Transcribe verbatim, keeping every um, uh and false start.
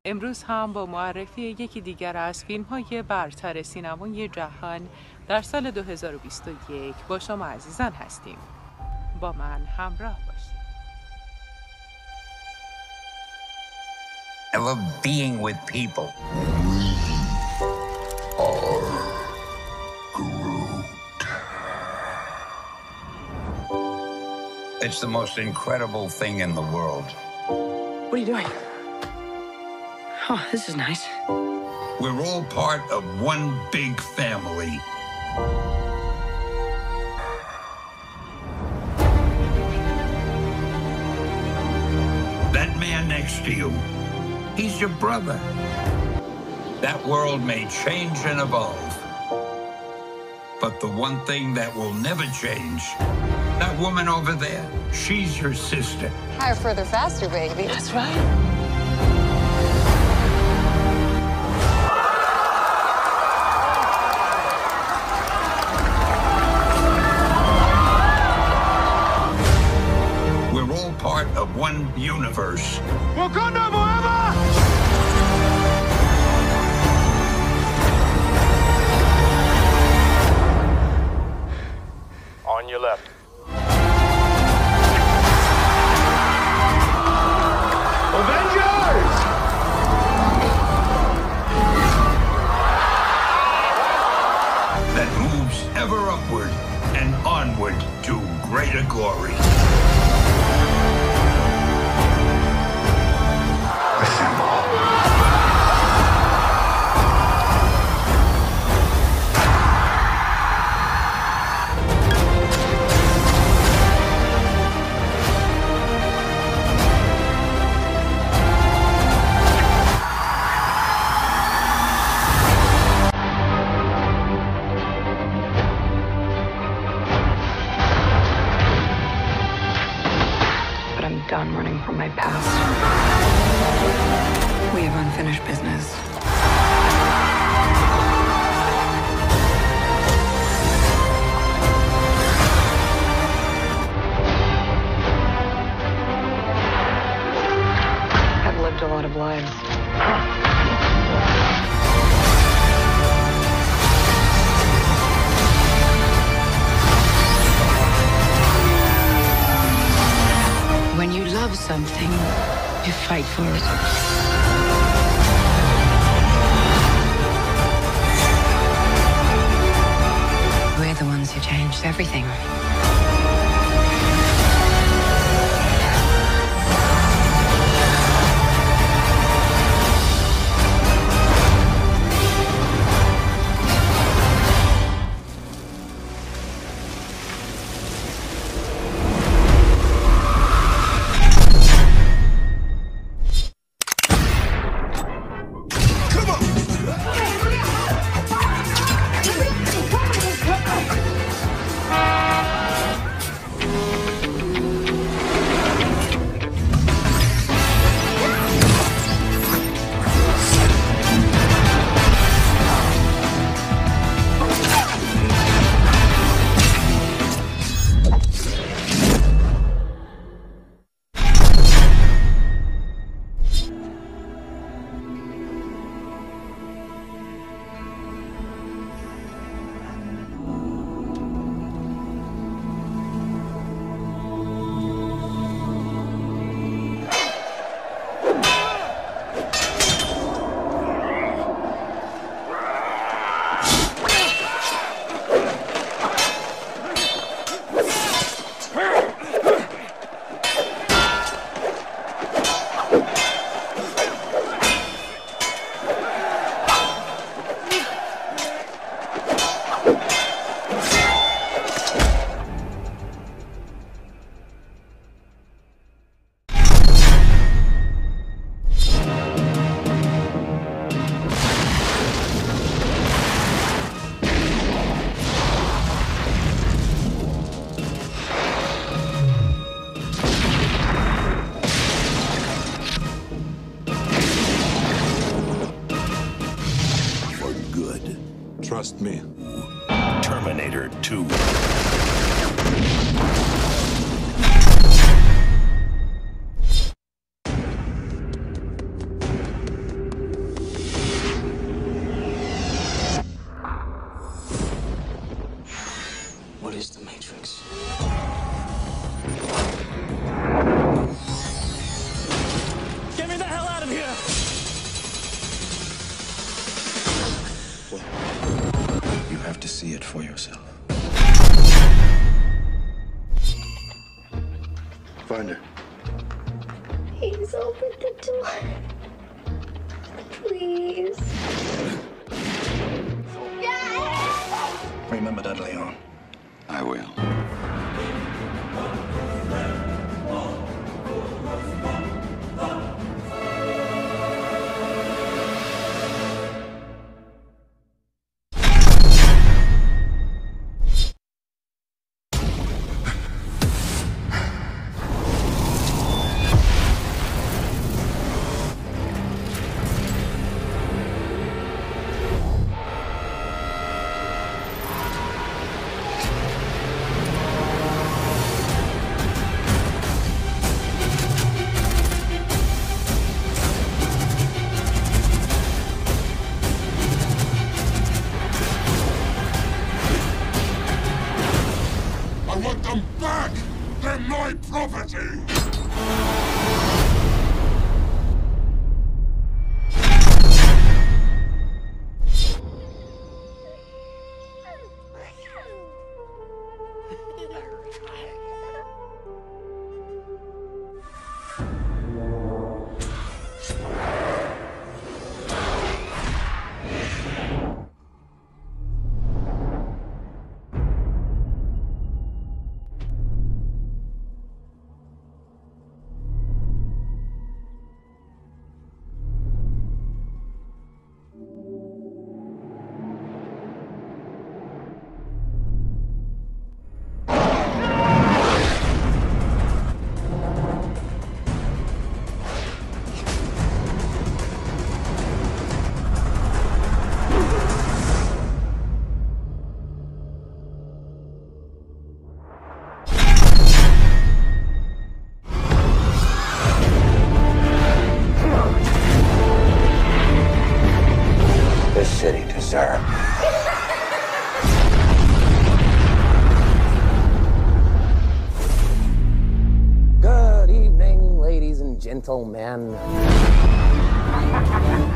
امروز هم با معرفی یکی دیگر از فیلم‌های برتر سینمای جهان در سال دو هزار و بیست و یک با شما عزیزان هستیم. با من همراه باشید. I love being with people. It's the most incredible thing in the world. What are you doing? Oh, this is nice. We're all part of one big family. That man next to you, he's your brother. That world may change and evolve, but the one thing that will never change, that woman over there, she's your sister. Higher, further, faster, baby. That's right. We're all part of one universe. Wakanda forever! On your left. Avengers! That moves ever upward and onward to greater glory. Done running from my past. We have unfinished business. I've lived a lot of lives. When you love something, you fight for it. We're the ones who changed everything. Trust me. Terminator two. What is the Matrix? Get me the hell out of here! You have to see it for yourself. Find her. Please open the door. Please. Remember that, Leon. I will. I want them back! They're my property! This city deserves. Good evening, ladies and gentlemen.